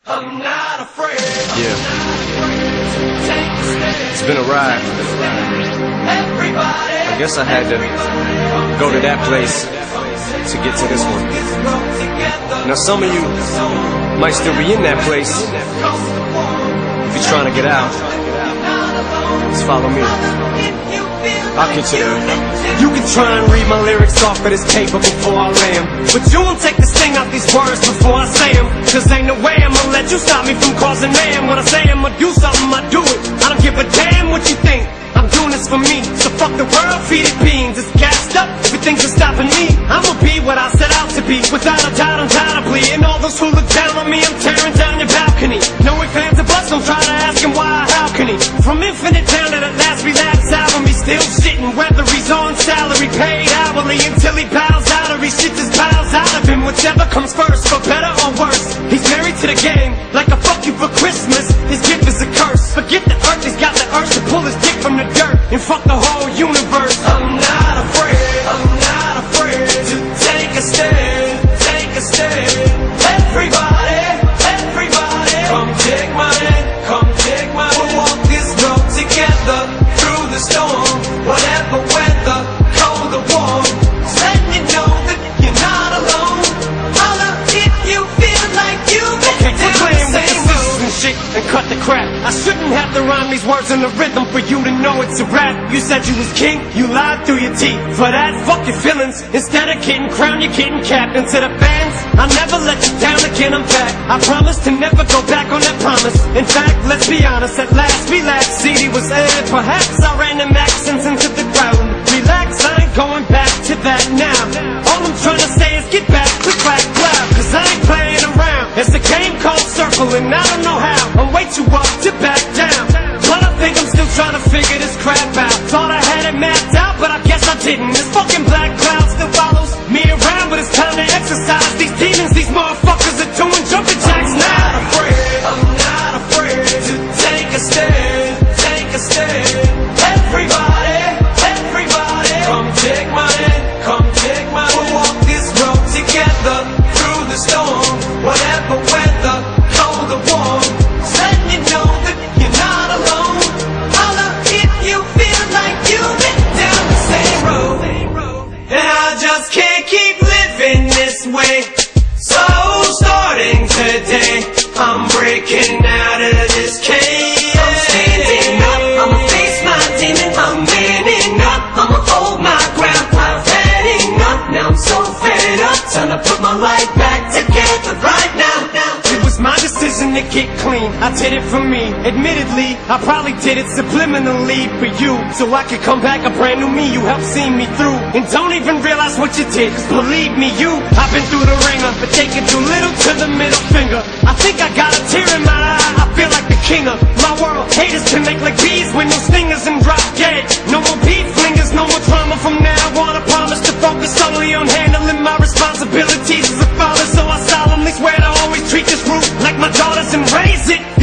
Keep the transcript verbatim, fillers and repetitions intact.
I'm not afraid. Yeah. Take a stand. It's been a ride. Everybody. I guess I had to go to that place to get to this one. Now some of you might still be in that place. If you're trying to get out, just follow me. I'll get you there. You can try and read my lyrics off of this paper before I lay 'em, but you won't take the sting out these words before I say 'em. Cause ain't no way I'ma let you stop me from causing mayhem. When I say I'ma do something, I do it. I don't give a damn what you think. I'm doing this for me, so fuck the world, feed it beans. It's gassed up, everything's just stopping me. I'ma be what I set out to be, without a doubt, undoubtedly. And all those who look down on me, I'm tearing down your balcony. No ifs, ands, or buts, don't try to ask him why or how can he. From Infinite down to the last relapse album, he's still shitting. Whether he's on salary, paid hourly, until he bows out or he shits his bowels out of him. Whichever comes first, for better or worse. He's married to the game, like a fuck you for Christmas. His gift is a curse. Forget the earth, he's got the urge to pull his dick from the dirt and fuck the whole universe. I'm not afraid. I'm not afraid to take a stand. Take a stand. Everybody, everybody, come take my hand. Come take my hand. We'll walk this road together through the storm. Whatever weather, cold or warm. Just letting you know that you're not alone. Holla if you feel like you've been Okay, quit playing with down the the same scissors road. and shit and cut the crap. I shouldn't have to rhyme these words in the rhythm for you to know it's a rap. You said you was king, you lied through your teeth. For that, fuck your feelings. Instead of getting crowned, you're getting capped. And to the fans, I'll never let you down again, I'm back. I promise to never go back on that promise. In fact, let's be honest, at last we laughed. C D was aired, perhaps I ran them accents into the crowd. Relax, I ain't going back to that now. All I'm trying to say is get back, click, clack, clap. Cause I ain't playing around. It's a game called Circle and I don't know how. I'm way too up to back down. But I think I'm still trying to figure this crap out. Thought I had it mapped out, but I guess I didn't. This fucking black cloud still follows me around, but it's time to exercise these demons. These motherfuckers are doing jumping jacks now. I'm not afraid. I'm not afraid to take a stand. Take a stand. Everybody, everybody, come take my hand. Come take my hand. We'll walk this road together through the storm. Whatever weather, cold or warm. Just letting you know that you're not alone. Holla if you feel like you've been down the same road. And I just can't keep living this way. So starting today, I'm breaking out of this cage. I'm standing up, I'ma face my demon. I'm manning up, I'ma hold my ground. I've had enough, now I'm so fed up. Time to put my life back together right now, now. It was my decision to get clean, I did it for me. Admittedly, I probably did it subliminally for you, so I could come back a brand new me. You helped see me through, and don't even realize what you did. Cause believe me, you, I've been through the ringer, but taking too little to the middle finger. I think I got a tear in my eye, I feel like the king of my world. Haters can make like bees with no stingers and drop dead. No more beef flingers, no more drama from now on. I promise to focus solely on handling my responsibilities as a father. So I solemnly swear to always treat this roof like my daughters and raise it